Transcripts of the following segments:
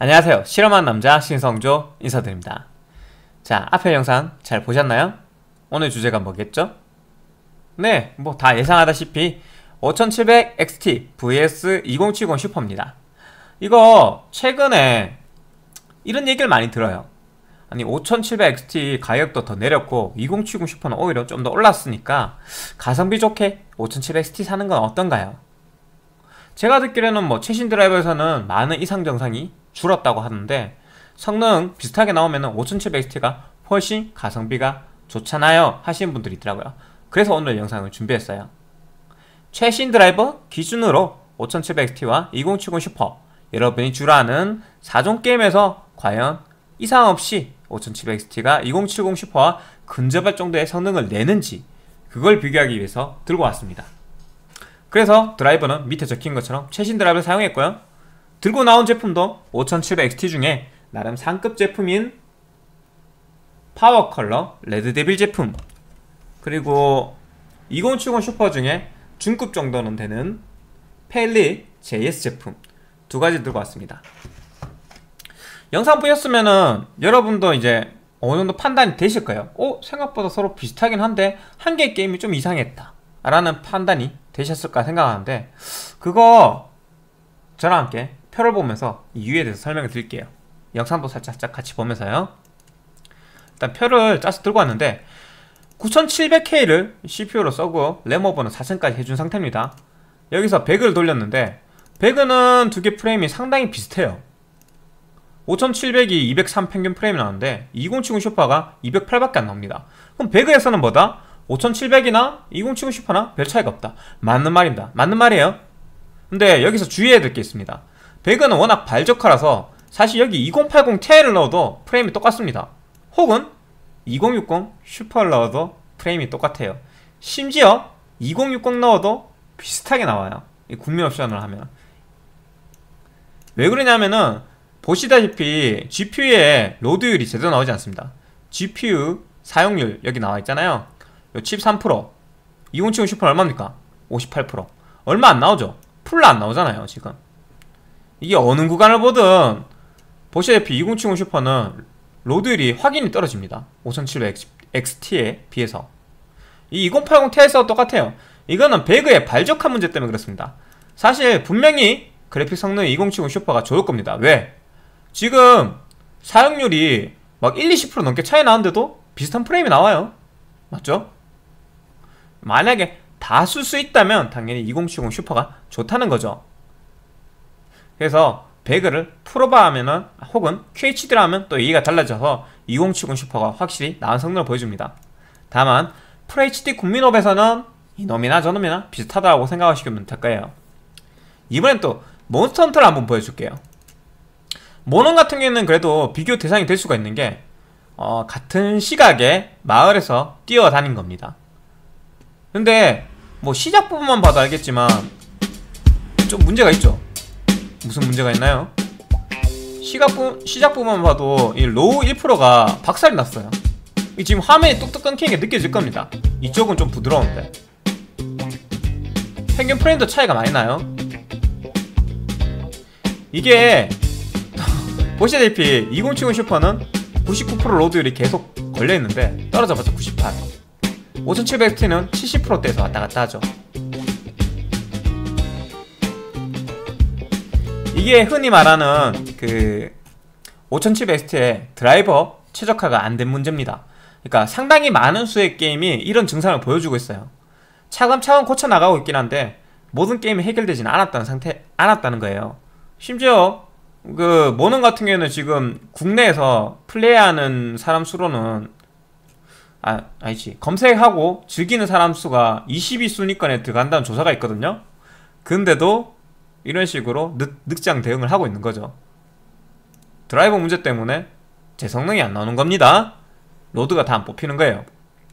안녕하세요. 실험한 남자 신성조 인사드립니다. 자, 앞에 영상 잘 보셨나요? 오늘 주제가 뭐겠죠? 네, 뭐 다 예상하다시피 5700XT vs 2070 슈퍼입니다. 이거 최근에 이런 얘기를 많이 들어요. 아니 5700XT 가격도 더 내렸고 2070 슈퍼는 오히려 좀 더 올랐으니까 가성비 좋게 5700XT 사는 건 어떤가요? 제가 듣기로는 뭐 최신 드라이버에서는 많은 이상 정상이 줄었다고 하는데 성능 비슷하게 나오면 5700XT가 훨씬 가성비가 좋잖아요 하시는 분들이 있더라고요. 그래서 오늘 영상을 준비했어요. 최신 드라이버 기준으로 5700XT와 2070 슈퍼, 여러분이 주로 아는 4종 게임에서 과연 이상 없이 5700XT가 2070 슈퍼와 근접할 정도의 성능을 내는지, 그걸 비교하기 위해서 들고 왔습니다. 그래서 드라이버는 밑에 적힌 것처럼 최신 드라이버를 사용했고요. 들고 나온 제품도 5700XT 중에 나름 상급 제품인 파워 컬러 레드 데빌 제품, 그리고 2070 슈퍼 중에 중급 정도는 되는 펠리 JS 제품 두 가지 들고 왔습니다. 영상 보셨으면은 여러분도 이제 어느 정도 판단이 되실 거예요. 생각보다 서로 비슷하긴 한데 한 개의 게임이 좀 이상했다 라는 판단이 되셨을까 생각하는데, 그거 저랑 함께 표를 보면서 이유에 대해서 설명을 드릴게요. 영상도 살짝 같이 보면서요. 일단 표를 짜서 들고 왔는데 9700K를 CPU로 써고 램오버는 4000까지 해준 상태입니다. 여기서 배그를 돌렸는데 배그는 두 개 프레임이 상당히 비슷해요. 5700이 203 평균 프레임이 나오는데 2070 슈퍼가 208밖에 안 나옵니다. 그럼 배그에서는 뭐다? 5700이나 2070 슈퍼나 별 차이가 없다. 맞는 말입니다. 맞는 말이에요. 근데 여기서 주의해야 될 게 있습니다. 배그는 워낙 발저카라서 사실 여기 2080 Ti를 넣어도 프레임이 똑같습니다. 혹은 2060 슈퍼를 넣어도 프레임이 똑같아요. 심지어 2060 넣어도 비슷하게 나와요. 이 국민 옵션을 하면. 왜 그러냐면은 보시다시피 GPU에 로드율이 제대로 나오지 않습니다. GPU 사용률 여기 나와 있잖아요. 요 칩 3%, 2070 슈퍼는 얼마입니까? 58%. 얼마 안 나오죠? 풀로 안 나오잖아요 지금. 이게 어느 구간을 보든 보시다시피 2070 슈퍼는 로드율이 확연히 떨어집니다. 5700XT에 비해서. 이 2080 Ti에서 똑같아요. 이거는 배그의 발적한 문제 때문에 그렇습니다. 사실 분명히 그래픽 성능이 2070 슈퍼가 좋을 겁니다. 왜? 지금 사용률이 막 1, 20% 넘게 차이 나는데도 비슷한 프레임이 나와요. 맞죠? 만약에 다 쓸 수 있다면 당연히 2070 슈퍼가 좋다는 거죠. 그래서 배그를 프로바 하면은, 혹은 QHD로 하면 또 얘기가 달라져서 2070 슈퍼가 확실히 나은 성능을 보여줍니다. 다만 FHD 국민옵에서는 이놈이나 저놈이나 비슷하다고 생각하시면 될 거예요. 이번엔 또 몬스터 헌터를 한번 보여줄게요. 모논 같은 경우에는 그래도 비교 대상이 될 수가 있는 게 같은 시각에 마을에서 뛰어다닌 겁니다. 근데 뭐 시작 부분만 봐도 알겠지만 좀 문제가 있죠. 무슨 문제가 있나요? 시작 부분만 봐도 이 로우 1%가 박살이 났어요. 지금 화면이 뚝뚝 끊기는 게 느껴질 겁니다. 이쪽은 좀 부드러운데 평균 프레임도 차이가 많이 나요. 이게 보시다시피 2070 슈퍼는 99% 로드율이 계속 걸려있는데 떨어져봤자 98. 5700XT는 70%대에서 왔다갔다 하죠. 이게 흔히 말하는 그 5700XT의 드라이버 최적화가 안 된 문제입니다. 그러니까 상당히 많은 수의 게임이 이런 증상을 보여주고 있어요. 차근차근 고쳐나가고 있긴 한데 모든 게임이 해결되지는 않았다는 거예요. 심지어 그 모논 같은 경우에는 지금 국내에서 플레이하는 사람 수로는 아니지, 검색하고 즐기는 사람 수가 22순위권에 들어간다는 조사가 있거든요. 근데도 이런 식으로 늑장 대응을 하고 있는 거죠. 드라이버 문제 때문에 제 성능이 안 나오는 겁니다. 로드가 다 안 뽑히는 거예요.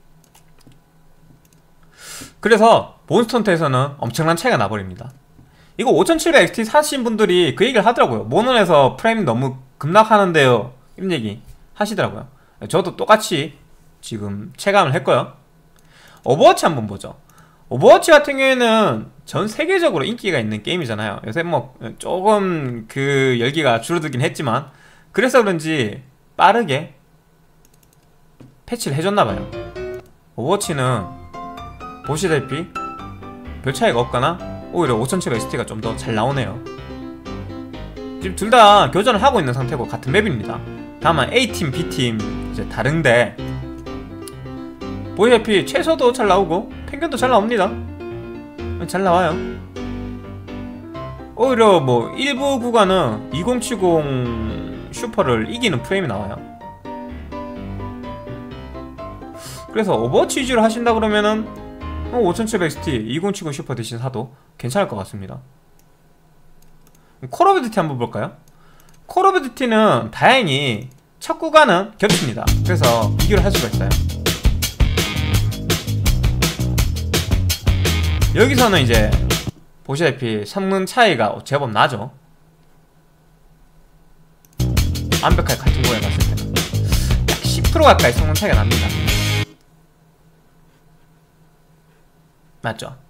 그래서 몬스터헌터에서는 엄청난 차이가 나버립니다. 이거 5700XT 사신 분들이 그 얘기를 하더라고요. 모논에서 프레임 너무 급락하는데요, 이런 얘기 하시더라고요. 저도 똑같이 지금 체감을 했고요. 오버워치 한번 보죠. 오버워치 같은 경우에는 전 세계적으로 인기가 있는 게임이잖아요. 요새 뭐 조금 그 열기가 줄어들긴 했지만 그래서 그런지 빠르게 패치를 해줬나봐요. 오버워치는 보시다시피 별 차이가 없거나 오히려 5700XT가 좀 더 잘 나오네요. 지금 둘 다 교전을 하고 있는 상태고 같은 맵입니다. 다만 A팀, B팀 이제 다른데 보시다시피 최소도 잘 나오고 평균도 잘 나옵니다. 잘 나와요. 오히려 뭐 일부 구간은 2070 슈퍼를 이기는 프레임이 나와요. 그래서 오버워치 위주로 하신다 그러면은 5700XT 2070 슈퍼 대신 사도 괜찮을 것 같습니다. 콜 오브 듀티 한번 볼까요? 콜 오브 듀티는 다행히 첫 구간은 겹칩니다. 그래서 비교를 할 수가 있어요. 여기서는 이제 보시다시피 성능 차이가 제법 나죠. 완벽하게 같은 거에 봤을 때는 약 10% 가까이 성능 차이가 납니다. 맞죠?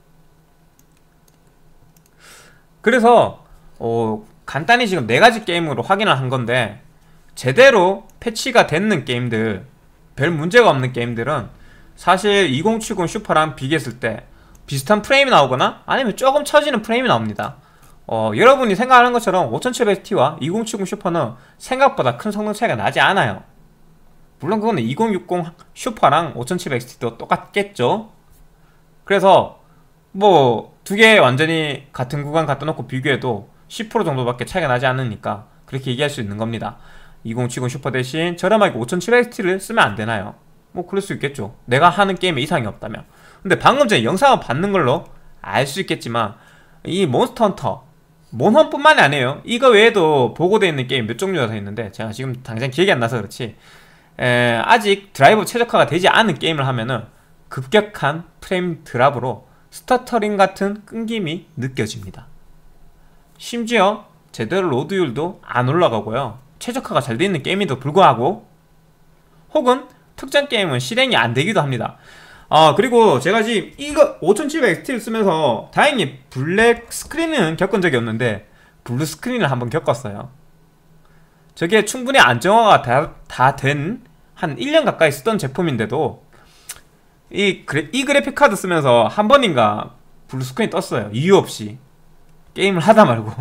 그래서 간단히 지금 4가지 게임으로 확인을 한 건데 제대로 패치가 됐는 게임들, 별 문제가 없는 게임들은 사실 2070 슈퍼랑 비교했을 때 비슷한 프레임이 나오거나 아니면 조금 처지는 프레임이 나옵니다. 여러분이 생각하는 것처럼 5700T와 2070 슈퍼는 생각보다 큰 성능 차이가 나지 않아요. 물론 그거는 2060 슈퍼랑 5700XT도 똑같겠죠. 그래서 뭐 두 개 완전히 같은 구간 갖다 놓고 비교해도 10% 정도밖에 차이가 나지 않으니까 그렇게 얘기할 수 있는 겁니다. 2070 슈퍼 대신 저렴하게 5700XT를 쓰면 안 되나요? 뭐 그럴 수 있겠죠. 내가 하는 게임에 이상이 없다면. 근데 방금 전에 영상을 봤는 걸로 알 수 있겠지만 이 몬스터 헌터 몬헌뿐만이 아니에요. 이거 외에도 보고되어 있는 게임 몇 종류가 더 있는데 제가 지금 당장 기억이 안 나서 그렇지 아직 드라이버 최적화가 되지 않은 게임을 하면은 급격한 프레임 드랍으로 스터터링 같은 끊김이 느껴집니다. 심지어 제대로 로드율도 안 올라가고요. 최적화가 잘 되어 있는 게임에도 불구하고 혹은 특정 게임은 실행이 안 되기도 합니다. 그리고 제가 지금 이거 5700XT를 쓰면서 다행히 블랙 스크린은 겪은 적이 없는데 블루 스크린을 한번 겪었어요. 저게 충분히 안정화가 다 된 한 1년 가까이 쓰던 제품인데도 이 그래픽 카드 쓰면서 한 번인가 블루 스크린이 떴어요. 이유 없이 게임을 하다 말고.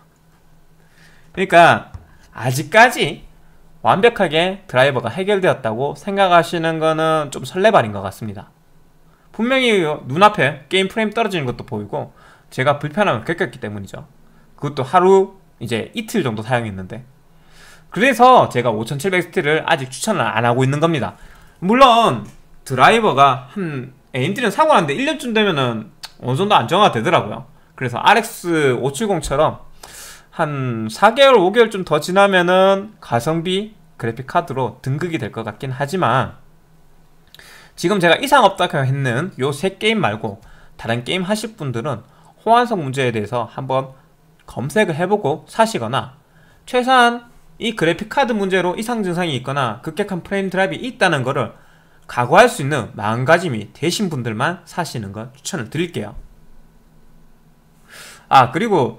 그러니까 아직까지 완벽하게 드라이버가 해결되었다고 생각하시는 거는 좀 설레발인 것 같습니다. 분명히 눈앞에 게임 프레임 떨어지는 것도 보이고 제가 불편함을 겪었기 때문이죠. 그것도 하루 이제 이틀 정도 사용했는데 그래서 제가 5700XT를 아직 추천을 안 하고 있는 겁니다. 물론 드라이버가 AMD는 사고 났는데 1년쯤 되면은 어느 정도 안정화가 되더라고요. 그래서 RX 570처럼 한 4개월, 5개월쯤 더 지나면은 가성비 그래픽 카드로 등극이 될 것 같긴 하지만 지금 제가 이상 없다고 했는 요 3게임 말고 다른 게임 하실 분들은 호환성 문제에 대해서 한번 검색을 해보고 사시거나 최소한 이 그래픽 카드 문제로 이상 증상이 있거나 급격한 프레임 드랍이 있다는 거를 각오할 수 있는 마음가짐이 되신 분들만 사시는 걸 추천을 드릴게요. 그리고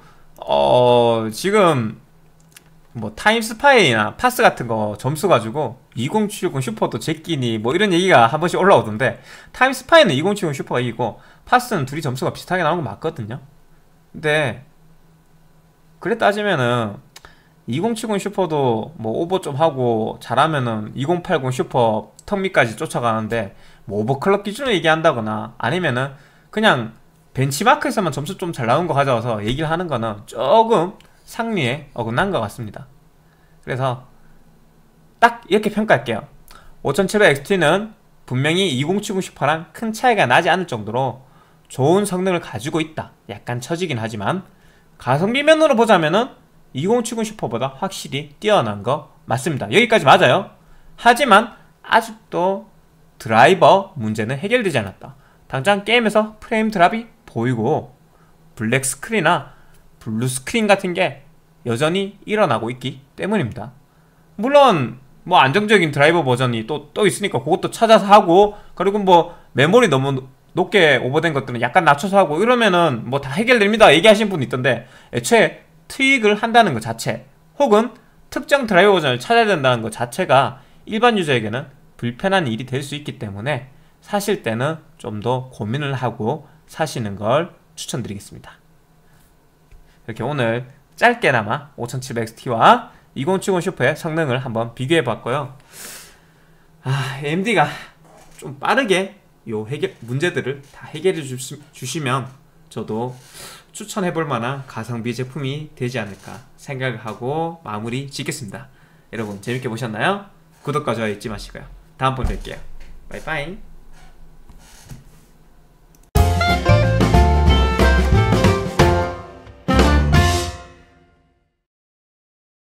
지금 뭐 타임스파이나 파스 같은 거 점수 가지고 2070 슈퍼도 제끼니 뭐 이런 얘기가 한 번씩 올라오던데 타임스파이는 2070 슈퍼가 이기고 파스는 둘이 점수가 비슷하게 나오는 거 맞거든요. 근데 그래 따지면은 2070 슈퍼도 뭐 오버 좀 하고 잘하면은 2080 슈퍼 턱밑까지 쫓아가는데 뭐 오버클럭 기준으로 얘기한다거나 아니면은 그냥 벤치마크에서만 점수 좀 잘 나온 거 가져와서 얘기를 하는 거는 조금 상리에 어긋난 것 같습니다. 그래서 딱 이렇게 평가할게요. 5700XT는 분명히 2070 슈퍼랑 큰 차이가 나지 않을 정도로 좋은 성능을 가지고 있다. 약간 처지긴 하지만 가성비 면으로 보자면은 2070 슈퍼보다 확실히 뛰어난 거 맞습니다. 여기까지 맞아요. 하지만 아직도 드라이버 문제는 해결되지 않았다. 당장 게임에서 프레임 드랍이 보이고 블랙 스크린이나 블루 스크린 같은 게 여전히 일어나고 있기 때문입니다. 물론 뭐 안정적인 드라이버 버전이 또 있으니까 그것도 찾아서 하고 그리고 뭐 메모리 너무 높게 오버된 것들은 약간 낮춰서 하고 이러면은 뭐 다 해결됩니다 얘기하신 분이 있던데, 애초에 트윅을 한다는 것 자체 혹은 특정 드라이버 버전을 찾아야 된다는 것 자체가 일반 유저에게는 불편한 일이 될 수 있기 때문에 사실 때는 좀 더 고민을 하고 사시는 걸 추천드리겠습니다. 이렇게 오늘 짧게나마 5700XT와 2070 슈퍼의 성능을 한번 비교해봤고요. AMD가 좀 빠르게 요 문제들을 다 해결해 주시면 저도 추천해볼 만한 가성비 제품이 되지 않을까 생각을 하고 마무리 짓겠습니다. 여러분 재밌게 보셨나요? 구독과 좋아요 잊지 마시고요. 다음번에 뵐게요. 바이바이.